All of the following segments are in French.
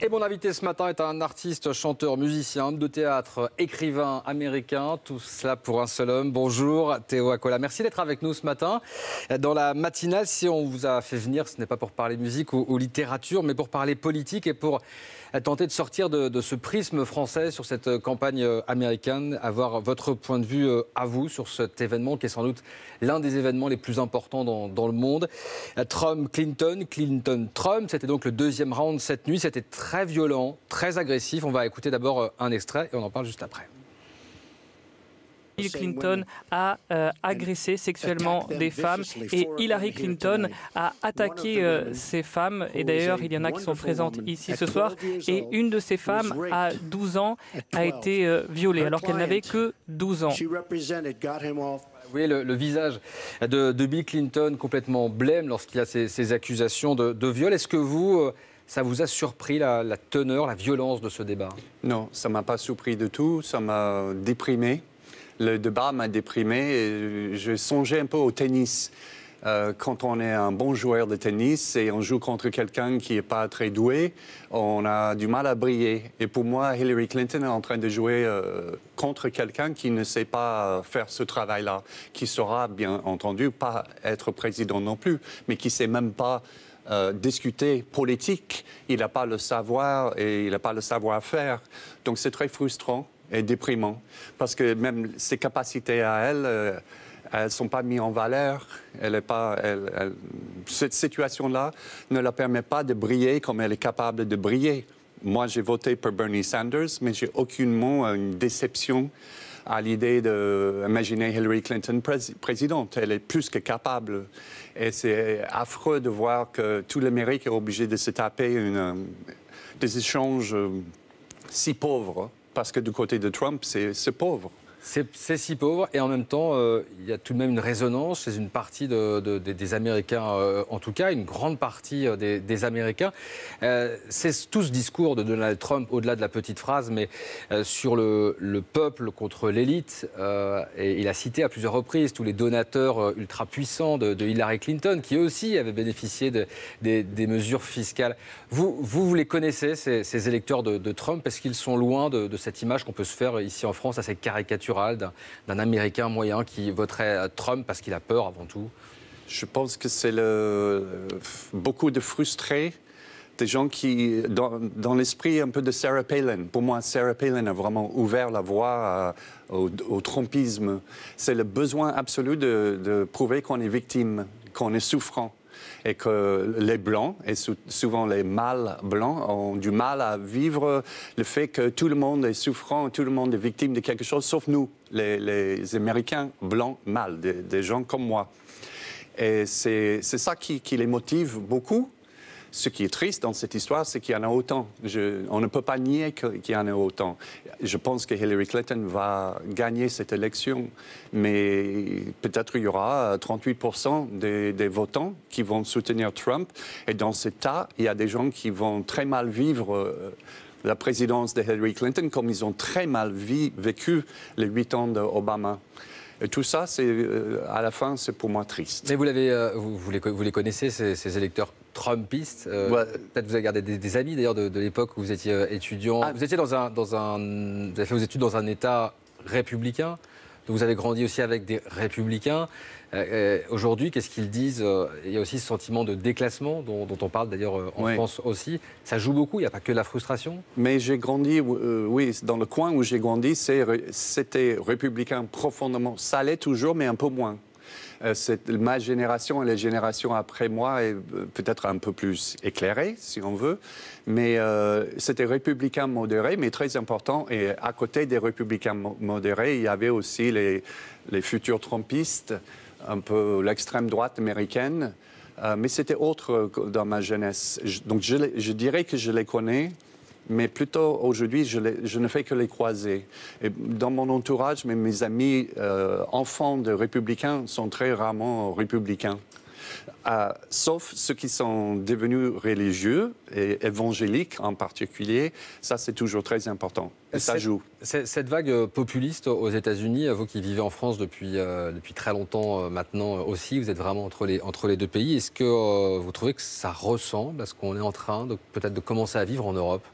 Et mon invité ce matin est un artiste, chanteur, musicien, homme de théâtre, écrivain américain, tout cela pour un seul homme. Bonjour Théo Acola, merci d'être avec nous ce matin. Dans la matinale, si on vous a fait venir, ce n'est pas pour parler musique ou littérature, mais pour parler politique et pour tenter de sortir de ce prisme français sur cette campagne américaine, avoir votre point de vue à vous sur cet événement qui est sans doute l'un des événements les plus importants dans le monde. Trump-Clinton, Clinton-Trump, c'était donc le deuxième round cette nuit, c'était très violent, très agressif. On va écouter d'abord un extrait et on en parle juste après. Bill Clinton a agressé sexuellement des femmes et Hillary Clinton a attaqué ces femmes. Et d'ailleurs, il y en a qui sont présentes ici ce soir. Et une de ces femmes, à 12 ans, a été violée alors qu'elle n'avait que 12 ans. Vous voyez le visage de Bill Clinton complètement blême lorsqu'il y a ces accusations de viol. Est-ce que ça vous a surpris la teneur, la violence de ce débat? Non, ça ne m'a pas surpris du tout. Ça m'a déprimé. Le débat m'a déprimé et je songeais un peu au tennis. Quand on est un bon joueur de tennis et on joue contre quelqu'un qui n'est pas très doué, on a du mal à briller. Et pour moi, Hillary Clinton est en train de jouer contre quelqu'un qui ne sait pas faire ce travail-là, qui saura bien entendu pas être président non plus, mais qui ne sait même pas discuter politique. Il n'a pas le savoir et il n'a pas le savoir-faire. Donc c'est très frustrant et déprimant, parce que même ses capacités à elle, elles ne sont pas mises en valeur. Cette situation-là ne la permet pas de briller comme elle est capable de briller. Moi, j'ai voté pour Bernie Sanders, mais j'ai aucunement une déception à l'idée d'imaginer Hillary Clinton présidente. Elle est plus que capable. Et c'est affreux de voir que tout l'Amérique est obligé de se taper des échanges si pauvres. Parce que du côté de Trump, c'est pauvre. C'est si pauvre et en même temps, il y a tout de même une résonance chez une partie des Américains, en tout cas, une grande partie des Américains. C'est tout ce discours de Donald Trump, au-delà de la petite phrase, mais sur le peuple contre l'élite. Et il a cité à plusieurs reprises tous les donateurs ultra puissants de Hillary Clinton, qui eux aussi avaient bénéficié des mesures fiscales. Vous les connaissez, ces électeurs de Trump? Est-ce qu'ils sont loin de cette image qu'on peut se faire ici en France, assez caricaturale d'un Américain moyen qui voterait Trump parce qu'il a peur avant tout? Je pense que c'est beaucoup de frustrés, des gens qui, dans l'esprit un peu de Sarah Palin. Pour moi, Sarah Palin a vraiment ouvert la voie au trumpisme. C'est le besoin absolu de prouver qu'on est victime, qu'on est souffrant. Et que les Blancs, et souvent les mâles blancs, ont du mal à vivre le fait que tout le monde est souffrant, tout le monde est victime de quelque chose, sauf nous, les Américains blancs mâles, des gens comme moi. Et c'est ça qui les motive beaucoup. Ce qui est triste dans cette histoire, c'est qu'il y en a autant. On ne peut pas nier qu'il y en a autant. Je pense que Hillary Clinton va gagner cette élection, mais peut-être il y aura 38% des votants qui vont soutenir Trump. Et dans ce cas, il y a des gens qui vont très mal vivre la présidence de Hillary Clinton, comme ils ont très mal vécu les 8 ans d'Obama. Et tout ça, à la fin, c'est pour moi triste. Mais vous les connaissez, ces électeurs trumpistes. Ouais. Peut-être vous avez gardé des amis d'ailleurs de l'époque où vous étiez étudiant. Vous étiez vous avez fait vos études dans un État républicain. Donc vous avez grandi aussi avec des républicains. Aujourd'hui, qu'est-ce qu'ils disent? Il y a aussi ce sentiment de déclassement dont on parle d'ailleurs en France aussi. Ça joue beaucoup, il n'y a pas que de la frustration. Mais j'ai grandi, oui, dans le coin où j'ai grandi, c'était républicain profondément. Ça l'est toujours, mais un peu moins. Ma génération et les générations après moi est peut-être un peu plus éclairée, si on veut. Mais c'était républicain modéré, mais très important. Et à côté des républicains modérés, il y avait aussi les futurs trumpistes, un peu l'extrême droite américaine. Mais c'était autre dans ma jeunesse. Donc je dirais que je les connais. Mais plutôt, aujourd'hui, je ne fais que les croiser. Et dans mon entourage, mes amis enfants de républicains sont très rarement républicains. Sauf ceux qui sont devenus religieux et évangéliques en particulier. Ça, c'est toujours très important. Et ça joue. Cette vague populiste aux États-Unis, vous qui vivez en France depuis très longtemps maintenant aussi, vous êtes vraiment entre les deux pays. Est-ce que vous trouvez que ça ressemble à ce qu'on est en train peut-être de commencer à vivre en Europe?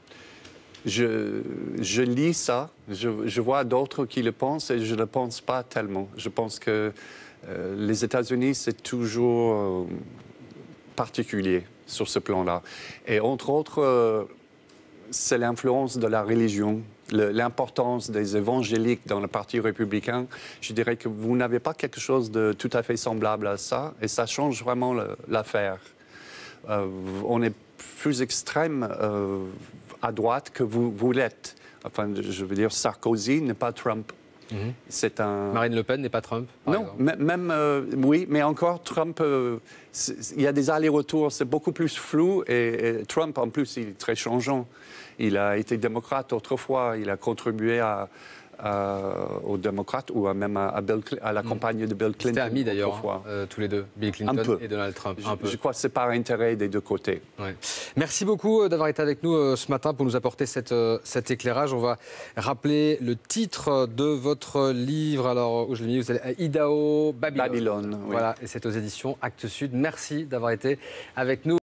Je lis ça, je vois d'autres qui le pensent et je ne le pense pas tellement. Je pense que les États-Unis, c'est toujours particulier sur ce plan-là. Et entre autres, c'est l'influence de la religion, l'importance des évangéliques dans le Parti républicain. Je dirais que vous n'avez pas quelque chose de tout à fait semblable à ça et ça change vraiment l'affaire. On est plus extrême à droite que vous l'êtes. Enfin, je veux dire, Sarkozy n'est pas Trump. C'est un... Marine Le Pen n'est pas Trump, par exemple. Oui, mais encore Trump, il y a des allers-retours, c'est beaucoup plus flou et Trump, en plus, il est très changeant. Il a été démocrate autrefois, il a contribué aux démocrates ou même à la campagne de Bill Clinton. C'était amis d'ailleurs, tous les deux, Bill Clinton et Donald Trump. Je crois que c'est par intérêt des deux côtés. Ouais. Merci beaucoup d'avoir été avec nous ce matin pour nous apporter cet éclairage. On va rappeler le titre de votre livre. Alors, où je l'ai mis, vous allez à Idaho, Babylone. Oui. Voilà, et c'est aux éditions Actes Sud. Merci d'avoir été avec nous.